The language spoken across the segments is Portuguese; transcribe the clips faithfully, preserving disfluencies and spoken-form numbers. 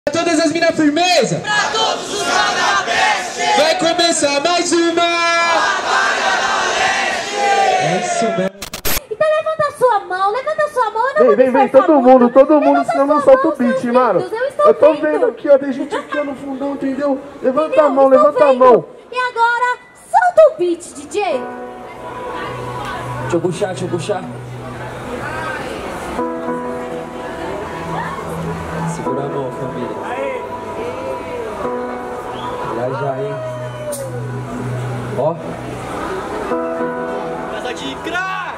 Pra todas as minas firmeza. Pra todos os canabestes. Vai começar mais uma Batalha da Leste. É isso mesmo. Então levanta a sua mão, levanta a sua mão. Eu não Vem, vou vem, vem, disfarçar todo muito. mundo, todo mundo, Levanta senão a não sua solta o mão, beat, seus mano. lindos, Eu estou, Eu tô vendo. vendo aqui, ó, tem gente aqui ó, no fundão, entendeu? Levanta Entendeu? a mão, Estou levanta a vendo. mão. E agora, solta o beat, D J. Deixa eu puxar, deixa eu puxar. Segura a mão, família. Já já, hein? Ó. Casa de crack.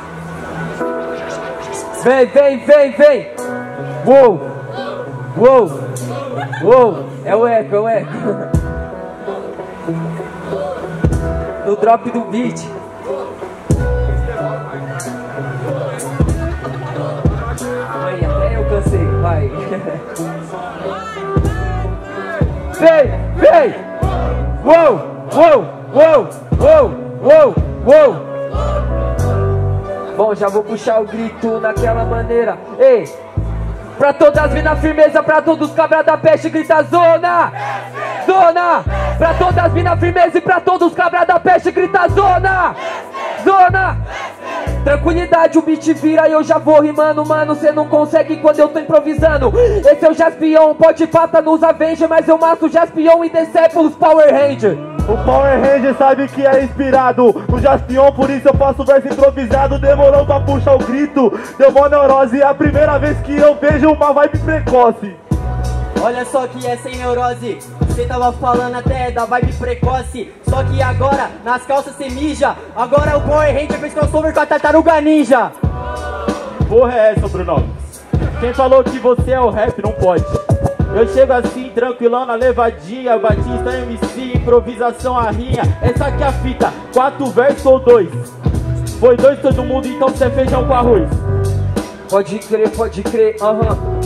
Vem, vem, vem, vem. Uou. Uou. Uou. É o eco, é o eco. No drop do beat. Ai, até eu cansei, vai. Vem, vem. Uou, uou, uou, uou, uou, uou. Bom, já vou puxar o grito naquela maneira. Ei, pra todas as minas firmeza, pra todos os cabras da peste, grita zona, zona. Pra todas as minas firmeza e pra todos os cabras da peste, grita zona, zona. Tranquilidade, o beat vira e eu já vou rimando, mano. Cê não consegue quando eu tô improvisando. Esse é o Jaspion, pode pata nos Avenger, mas eu mato o Jaspion e decepo os Power Ranger. O Power Ranger sabe que é inspirado no Jaspion, por isso eu faço verso improvisado. Demorou pra puxar o grito, deu mó neurose. É a primeira vez que eu vejo uma vibe precoce. Olha só que é sem neurose. Cê tava falando até da vibe precoce. Só que agora, nas calças cê mija. Agora o Power Ranger fez crossover com a Tartaruga Ninja. Porra é essa, Bruno? Quem falou que você é o rap não pode. Eu chego assim, tranquilão na levadinha. Batista M C, improvisação a rinha. Essa aqui é a fita, quatro versos ou dois? Foi dois todo mundo, então cê é feijão com arroz. Pode crer, pode crer, aham. Uhum.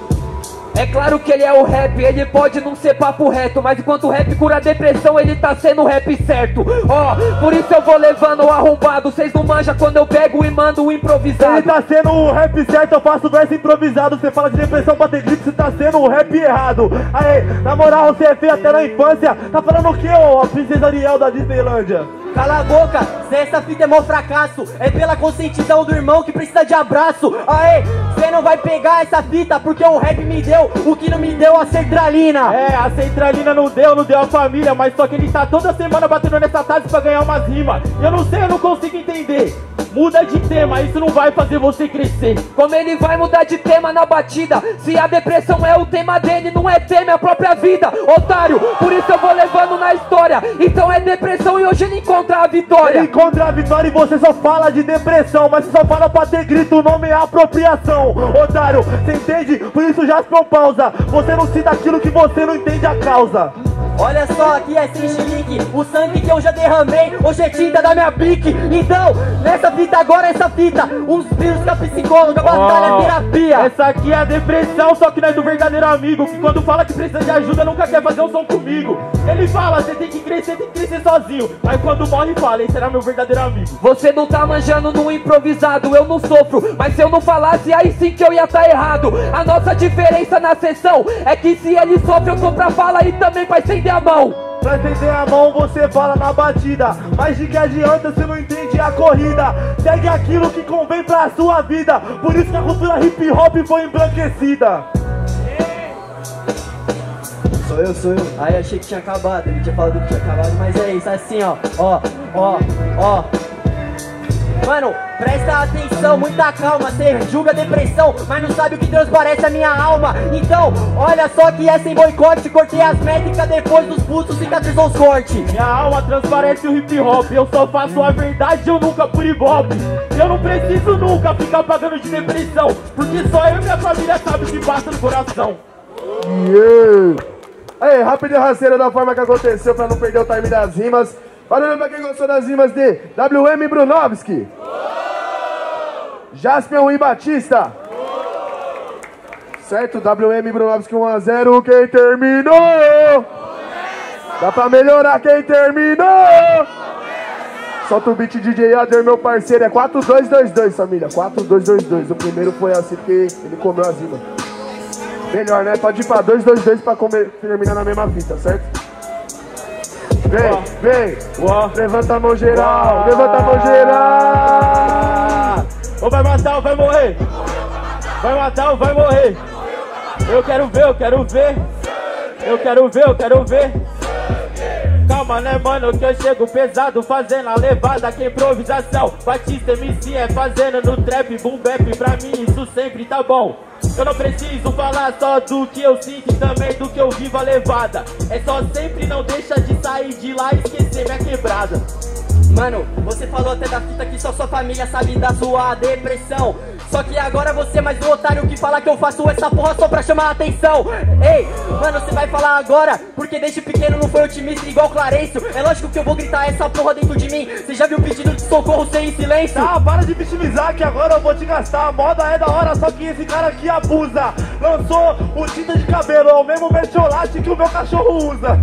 É claro que ele é o rap, ele pode não ser papo reto, mas enquanto o rap cura a depressão, ele tá sendo o rap certo. Ó, oh, por isso eu vou levando o arrombado. Cês não manjam quando eu pego e mando o improvisado. Ele tá sendo o rap certo, eu faço verso improvisado. Cê fala de depressão pra ter grito, cê tá sendo o rap errado. Aê, na moral, você é feio até na infância. Tá falando o que, ô, a princesa Ariel da Disneylândia? Cala a boca, cê essa fita é mó fracasso. É pela conscientização do irmão que precisa de abraço. Aê, cê não vai pegar essa fita porque o rap me deu o que não me deu a centralina. É, a centralina não deu, não deu a família. Mas só que ele tá toda semana batendo nessa taça pra ganhar umas rimas. Eu não sei, eu não consigo entender. Muda de tema, isso não vai fazer você crescer. Como ele vai mudar de tema na batida? Se a depressão é o tema dele, não é tema, é a própria vida, otário. Por isso eu vou levando na história. Então é depressão e hoje ele encontra a vitória. Ele encontra a vitória e você só fala de depressão. Mas você só fala pra ter grito, o nome é apropriação. Otário, você entende? Por isso já se pausa. Você não cita aquilo que você não entende a causa. Olha só, aqui é sem chilique. O sangue que eu já derramei, hoje é tinta da minha pique. Então, nessa fita agora, essa fita, uns vírus com a psicóloga, batalha, Oh, terapia. essa aqui é a depressão, só que não é do verdadeiro amigo. Que quando fala que precisa de ajuda, nunca quer fazer um som comigo. Ele fala, você tem que crescer, tem que crescer sozinho. Aí quando morre, fala, esse será meu verdadeiro amigo. Você não tá manjando no improvisado, eu não sofro. Mas se eu não falasse, aí sim que eu ia tá errado. A nossa diferença na sessão é que se ele sofre, eu tô pra fala e também pra estender a mão. Pra estender a mão você fala na batida, mas de que adianta se não entende a corrida. Segue aquilo que convém pra sua vida. Por isso que a cultura hip hop foi embranquecida. Sou eu, sou eu. Aí achei que tinha acabado, ele tinha falado que tinha acabado. Mas é isso, assim ó, ó, ó, ó. Mano, presta atenção, muita calma. Cê julga a depressão, mas não sabe o que transparece a minha alma. Então, olha só que é sem boicote. Cortei as métricas depois dos pulsos, cicatrizou os cortes. Minha alma transparece o hip hop. Eu só faço a verdade, eu nunca por ibope. Eu não preciso nunca ficar pagando de depressão, porque só eu e minha família sabe o que passa no coração. Yeah. Aí, rapidinho rasteira da forma que aconteceu pra não perder o time das rimas. Valeu pra quem gostou das rimas de W M Brunovski, Jaspion e Batista. Certo? W M Brunovski um a zero. Quem terminou? Dá pra melhorar quem terminou? Solta o beat D J Adler, meu parceiro. É quatro dois dois dois, família. quatro dois dois dois. O primeiro foi assim porque ele comeu as rimas. Melhor, né? Pode ir pra dois, dois, dois pra comer, terminar na mesma fita, certo? Vem, Uau. vem! Uau. Levanta a mão geral! Uau. Levanta a mão geral! Ou vai matar ou vai morrer? Vai matar ou vai morrer? Eu quero ver, eu quero ver. Eu quero ver, eu quero ver. Calma, né, mano, que eu chego pesado, fazendo a levada, que improvisação. Batista M C é fazendo no trap, boom bap, pra mim isso sempre tá bom. Eu não preciso falar só do que eu sinto e também do que eu vivo a levada. É só sempre não deixa de sair de lá e esquecer minha quebrada. Mano, você falou até da fita que só sua família sabe da sua depressão. Só que agora você é mais um otário que fala que eu faço essa porra só pra chamar a atenção. Ei, mano, você vai falar agora, porque desde pequeno não foi otimista igual Clarencio. É lógico que eu vou gritar essa porra dentro de mim. Você já viu pedido de socorro sem silêncio? Tá, para de vitimizar que agora eu vou te gastar. A moda é da hora, só que esse cara aqui abusa. Lançou o tinta de cabelo, é o mesmo mercholate que o meu cachorro usa.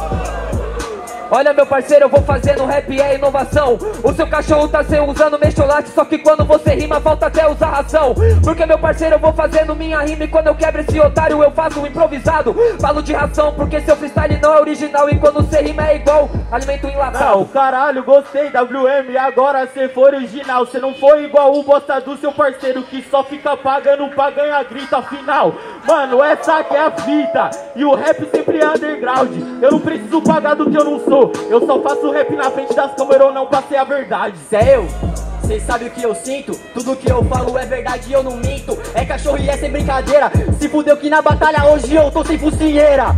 Olha, meu parceiro, eu vou fazendo rap, é inovação. O seu cachorro tá sem usando mexolate, só que quando você rima falta até usar ração. Porque, meu parceiro, eu vou fazendo minha rima e quando eu quebro esse otário eu faço um improvisado. Falo de ração porque seu freestyle não é original e quando você rima é igual alimento enlatado. Não, caralho, gostei, W M, agora cê foi original. Cê não foi igual o bosta do seu parceiro que só fica pagando pra ganhar grita final. Mano, essa que é a fita e o rap sempre é underground. Eu não preciso pagar do que eu não sou. Eu só faço rap na frente das câmeras, eu não passei a verdade. Cê é eu? Cê sabe o que eu sinto? Tudo que eu falo é verdade e eu não minto. É cachorro e é sem brincadeira. Se fudeu que na batalha hoje eu tô sem focinheira.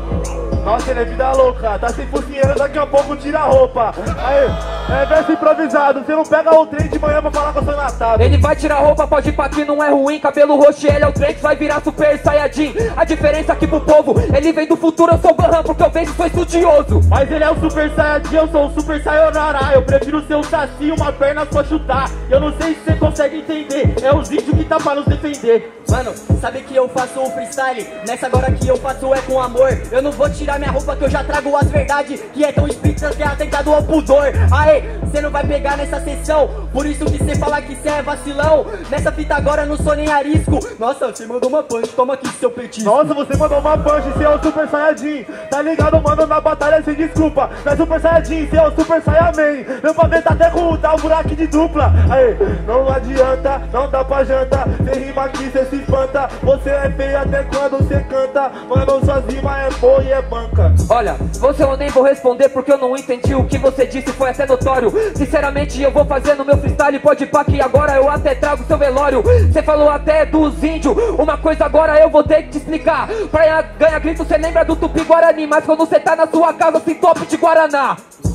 Nossa, ele é vida louca, tá sem focinheira, daqui a pouco tira a roupa. Aí, é verso improvisado, você não pega o trem de manhã pra falar que eu sou enlatado. Ele vai tirar a roupa, pode ir pra que não é ruim. Cabelo roxo, ele é o trem que vai virar super saiyajin. A diferença aqui pro povo, ele vem do futuro, eu sou o Gohan porque eu vejo, sou estudioso. Mas ele é o super saiyajin, eu sou o super sayonara. Eu prefiro ser um saci e uma perna só chutar. Eu não sei se você consegue entender, é os índios que tá pra nos defender. Mano, sabe que eu faço um freestyle? Nessa agora que eu faço é com amor. Eu não vou tirar minha roupa que eu já trago as verdades, que é tão espírita que é atentado ao pudor. Aê, cê não vai pegar nessa sessão, por isso que cê fala que cê é vacilão. Nessa fita agora eu não sou nem arisco. Nossa, você mandou uma punch, toma aqui seu petisco. Nossa, você mandou uma punch, cê é o super saiyajin. Tá ligado, mano, na batalha sem desculpa. Não é super saiyajin, cê é o super saiyaman. Meu pavê tá até com o tal buraco de dupla. Aê, não adianta, não dá pra janta. Cê rima aqui, cê se espanta. Você é feio até quando cê canta. Mano, suas rimas é boa e é banca. Olha, você eu nem vou responder porque eu não entendi o que você disse, foi até notório. Sinceramente eu vou fazendo meu freestyle, pode pá que agora eu até trago seu velório. Você falou até dos índios, uma coisa agora eu vou ter que te explicar. Pra ganhar grito cê lembra do Tupi Guarani, mas quando cê tá na sua casa se top de Guaraná.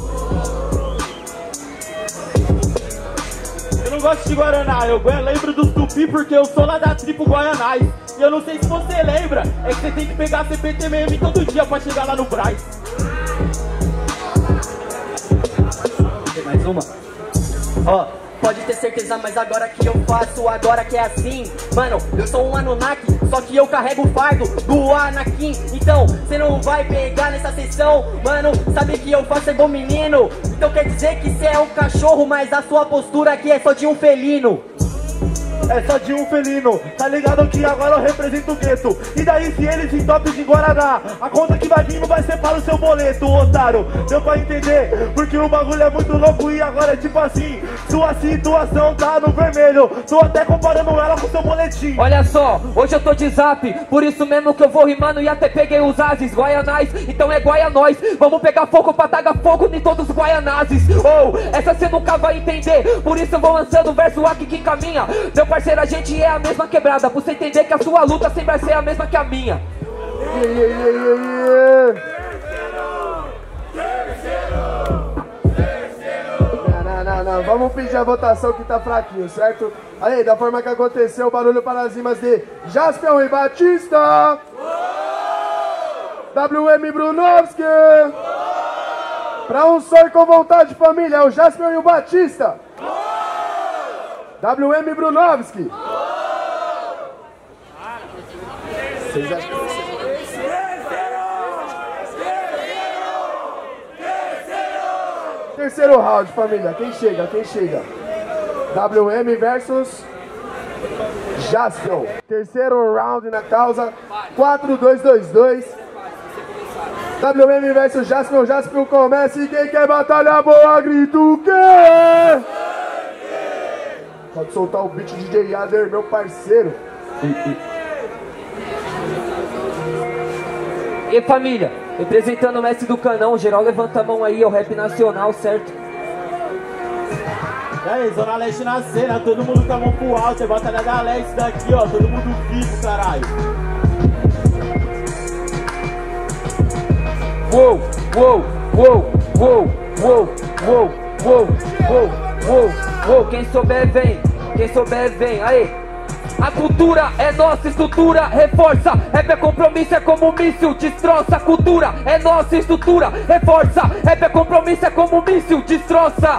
Eu não gosto de Guaraná, eu lembro dos Tupi porque eu sou lá da tribo Guaianás. E eu não sei se você lembra, é que você tem que pegar C P T mesmo todo dia pra chegar lá no Braz. Tem mais uma? Ó, pode ter certeza, mas agora que eu faço, agora que é assim. Mano, eu sou um Anunnaki, só que eu carrego o fardo do Anakin. Então, cê não vai pegar nessa sessão. Mano, sabe que eu faço é igual menino. Então quer dizer que cê é um cachorro, mas a sua postura aqui é só de um felino. É só de um felino, tá ligado que agora eu represento o gueto. E daí se eles se top de Guaraná, a conta que vai vir não vai ser para o seu boleto, otário. Deu pra entender? Porque o bagulho é muito louco e agora é tipo assim. Sua situação tá no vermelho, tô até comparando ela com seu boletim. Olha só, hoje eu tô de zap, por isso mesmo que eu vou rimando e até peguei os ases. Guaianás, então é Guaianóis, vamos pegar fogo pra tagar fogo em todos os Guaianazes. Ou, oh, essa cê nunca vai entender, por isso eu vou lançando o verso aqui que caminha. Meu parceiro, a gente é a mesma quebrada, pra você entender que a sua luta sempre vai ser a mesma que a minha. Yeah, yeah, yeah, yeah. Não, não, não, vamos pedir a votação que tá fraquinho, certo? Aí, da forma que aconteceu, barulho para as rimas de Jaspion e Batista. W M Brunovski. Pra um só e com vontade, família, é o Jaspion e o Batista. W M Brunovski. Vocês acham que vocês... Terceiro round, família. Quem chega? Quem chega? W M versus Jaspion. Terceiro round na causa, quatro dois dois dois. W M versus Jaspion, Jaspion começa e quem quer batalha boa grita o quê? Pode soltar o beat D J Ader, meu parceiro. E família, representando o mestre do canão, geral levanta a mão aí, é o rap nacional, certo? E aí, Zona Leste na cena, todo mundo com a mão pro alto, é batalha da Leste daqui, ó, todo mundo vivo, caralho. Uou, uou, uou, uou, uou, uou, uou, uou, uou, uou, quem souber vem, quem souber vem, aí. A cultura é nossa estrutura, reforça. Rap é compromisso, é como um míssil, destroça. A cultura é nossa estrutura, reforça. Rap é compromisso, é como um míssil, destroça.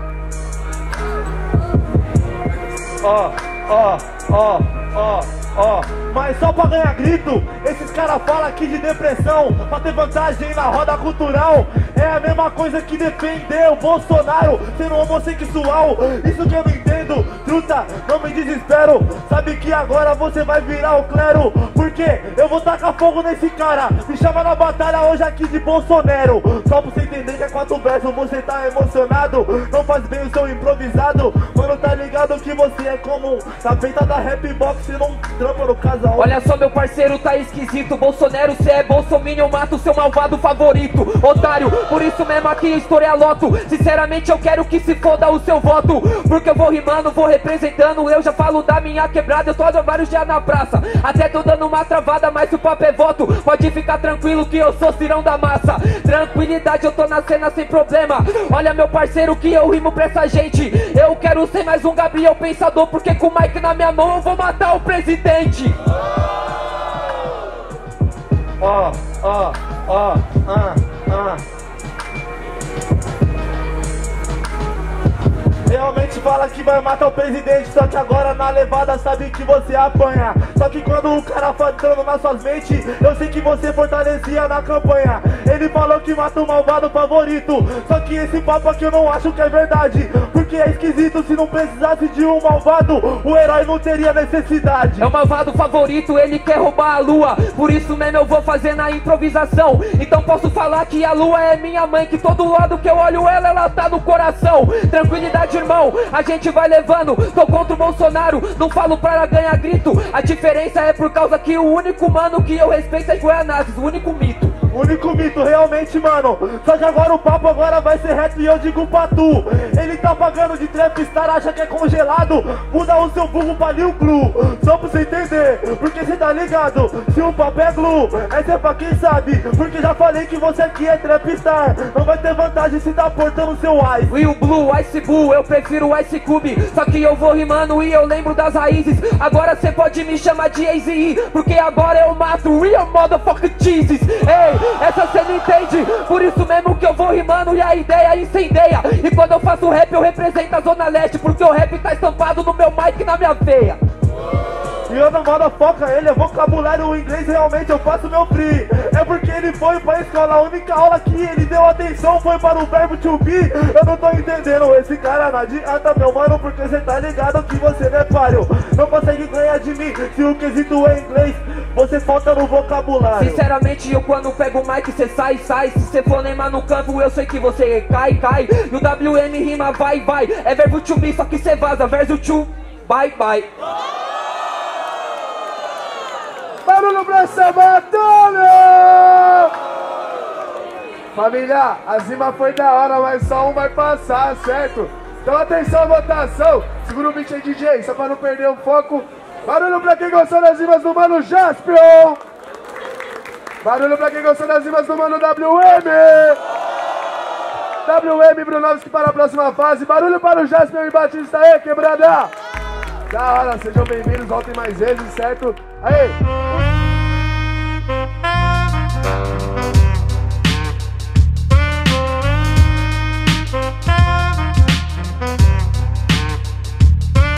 Ó, ó, ó, ó, ó. Mas só pra ganhar grito, esses caras falam aqui de depressão, pra ter vantagem na roda cultural. É a mesma coisa que defender o Bolsonaro sendo homossexual. Isso que eu não entendo, truta, não me desespero. Sabe que agora você vai virar o clero, porque eu vou tacar fogo nesse cara. Me chama na batalha hoje aqui de Bolsonaro. Só pra você entender que é quatro versos, você tá emocionado. Não faz bem o seu improvisado. Mano, tá ligado que você é comum. Na feita da rap box, você não trampa no casal. Olha só, meu parceiro, tá esquisito. Bolsonaro, cê é bolsominion, mata o seu malvado favorito, otário. Por isso mesmo aqui estourei a loto. Sinceramente eu quero que se foda o seu voto, porque eu vou rimando, vou representando. Eu já falo da minha quebrada, eu tô há vários dias na praça. Até tô dando uma travada, mas se o papo é voto, pode ficar tranquilo que eu sou cirão da massa. Tranquilidade, eu tô na cena sem problema. Olha, meu parceiro, que eu rimo pra essa gente. Eu quero ser mais um Gabriel Pensador, porque com o mic na minha mão eu vou matar o presidente. Ó, ó, ó, ah, ah. Realmente fala que vai matar o presidente, só que agora na levada sabe que você apanha. Só que quando o cara foi entrando nas suas mentes, eu sei que você fortalecia na campanha. Ele falou que mata o malvado favorito, só que esse papo aqui eu não acho que é verdade, porque é esquisito. Se não precisasse de um malvado, o herói não teria necessidade. É o malvado favorito, ele quer roubar a lua, por isso mesmo eu vou fazer na improvisação. Então posso falar que a lua é minha mãe, que todo lado que eu olho ela, ela tá no coração. Tranquilidade, irmão, a gente vai levando. Tô contra o Bolsonaro, não falo pra ganhar grito. A diferença é por causa que o único mano que eu respeito é Goianazes, o único mito. Único mito, realmente, mano. Só que agora o papo agora vai ser reto e eu digo pra tu. Ele tá pagando de trapstar, acha que é congelado. Muda o seu burro pra Lil Glue, só pra você entender, porque cê tá ligado. Se o papo é glue, essa é pra quem sabe, porque já falei que você aqui é trapstar. Não vai ter vantagem se tá portando seu ice. Will Blue, Ice Bull, eu prefiro o Ice Cube. Só que eu vou rimando e eu lembro das raízes. Agora cê pode me chamar de Eazy-E, porque agora eu mato real motherfucker Jesus. Ei, essa cê não entende, por isso mesmo que eu vou rimando e a ideia incendeia. E quando eu faço rap eu represento a Zona Leste, porque o rap tá estampado no meu mic e na minha veia. E eu não mando foca, ele é vocabulário inglês, realmente eu faço meu free. É porque ele foi pra escola, a única aula que ele deu atenção foi para o verbo to be. Eu não tô entendendo, esse cara não adianta, meu mano, porque você tá ligado que você não é páreo. Não consegue ganhar de mim, se o quesito é inglês, você falta no vocabulário. Sinceramente, eu quando pego o mic, cê sai, sai. Se cê for neymar no campo, eu sei que você cai, cai. E o W M rima vai, vai. É verbo to be, só que cê vaza, verso to bye, bye. Barulho pra essa batalha! Família, a zima foi da hora, mas só um vai passar, certo? Então atenção à votação. Segura o beat aí, D J, só pra não perder o foco. Barulho pra quem gostou das rimas do Mano Jaspion. Barulho pra quem gostou das rimas do Mano W M. W M Brunovski para a próxima fase. Barulho para o Jaspion e Batista aí, quebrada. Da hora, sejam bem-vindos, voltem mais vezes, certo? Aí,